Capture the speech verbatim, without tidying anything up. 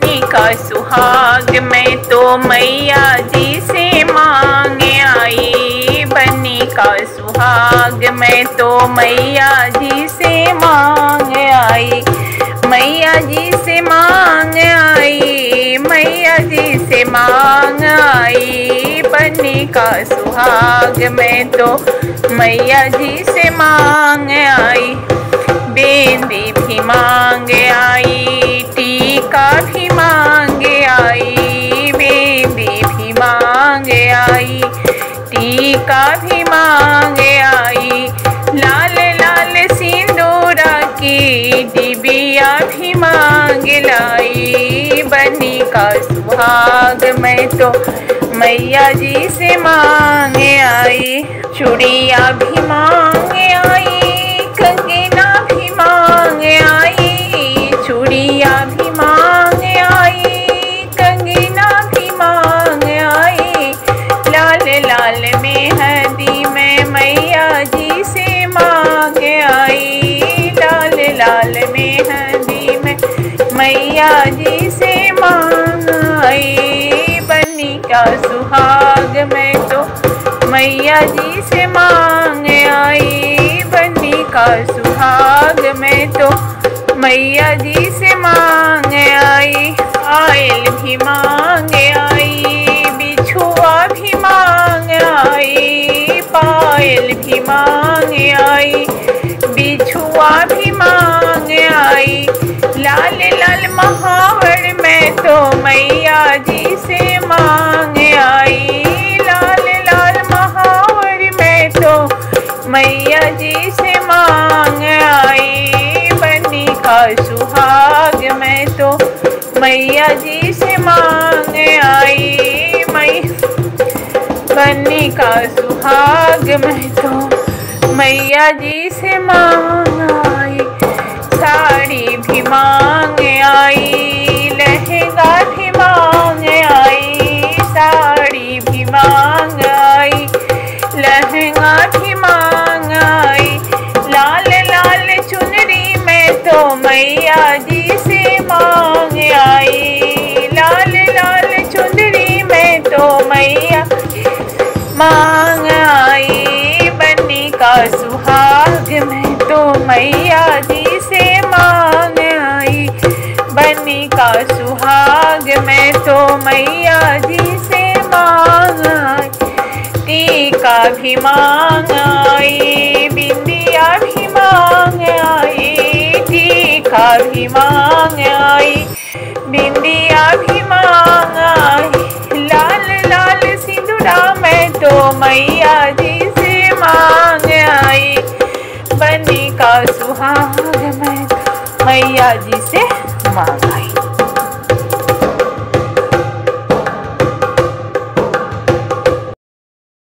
बनी का सुहाग मैं तो मैया जी से मांग आई। बनी का सुहाग मैं तो मैया जी से मांग आई। मैया जी से मांग आई, मैया जी से मांग आई। बनी का सुहाग मैं तो मैया जी से मांग आई। बेंदी भी मांग आई, टीका भी मांग आई। बेंदी भी मांग आई, टीका भी मांग आई। लाल लाल सिंदूरा की डिबिया भी मांग लाई। बनी का सुहाग मैं तो मैया जी से मांग आई। चूड़िया भी मांग आई, कंगना भी मांग आई। चूड़िया भी मांग आई, कंगना भी मांग आई। लाल लाल मेहंदी में मैया जी से मांग आई। लाल लाल मेहंदी में मैया जी से मांग आई। बनी का सुहाग मैं तो मैया जी से मांग आई। बनी का सुहाग मैं तो मैया जी से मांग आई। पायल भी मांग आई, बिछुआ भी मांग आई। पायल भी मांग आई, बिछुआ भी मांग आई। लाल लाल महावर में तो मैया जी से मांग आई। लाल लाल महावर में तो मैया जी से मांग आई। बनी का सुहाग मैं तो मैया जी से मांग आई। मैं बनी का सुहाग मैं तो मैया जी से मांग आई। साड़ी भी मांग आई, लहंगा भी मांग आई। साड़ी भी मांग आई, लहंगा भी मांग आई। लाल लाल चुनरी में तो मैया जी से मांग आई। लाल लाल चुनरी में तो मैया मांग आई। बनी का सुहाग मैं तो मैया जी से मांग आई। बनी का सुहाग मैं तो मैया जी से मांग आई। टीका भी मांग आई, बिंदिया भी मांग आई। टीका भी मांग आई, बिंदिया भी मांग आई। लाल लाल सिंदूरा मैं तो मैया जी से मांग आई। बनी का सुहाग मैं मैया जी से